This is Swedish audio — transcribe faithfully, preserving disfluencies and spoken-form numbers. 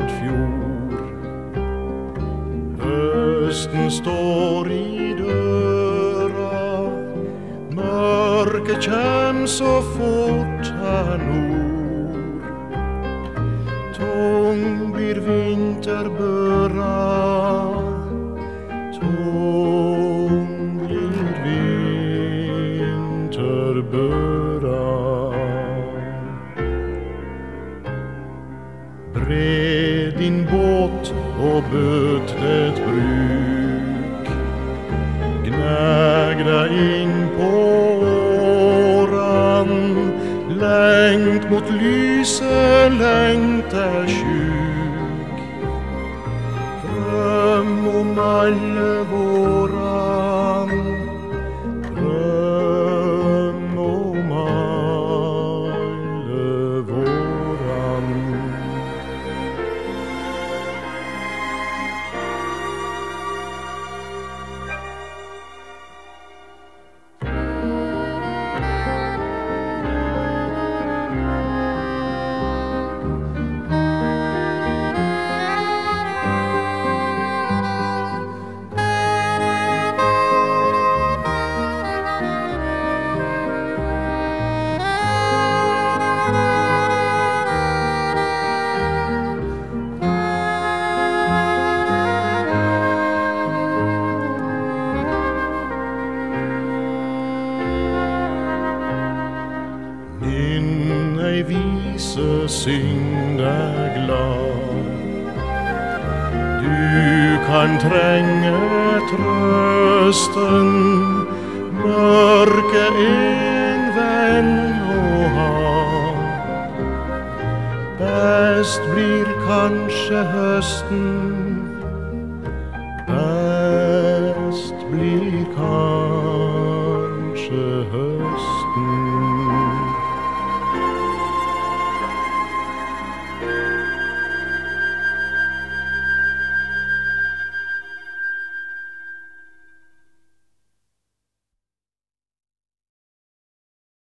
fjor. Hösten står i dörra, mörker käm så fort här nord. Tung blir vinterböra, tung blir vinterböra. Bred din båt och böt ett bruk, gnägda in på åran. Längt mot lyse, längt är sjuk, dröm om alle våran, dröm om alle våran. Vise syng dig glad, du kan tränge trösten, mörke en vän och ha. Bäst blir kanske hösten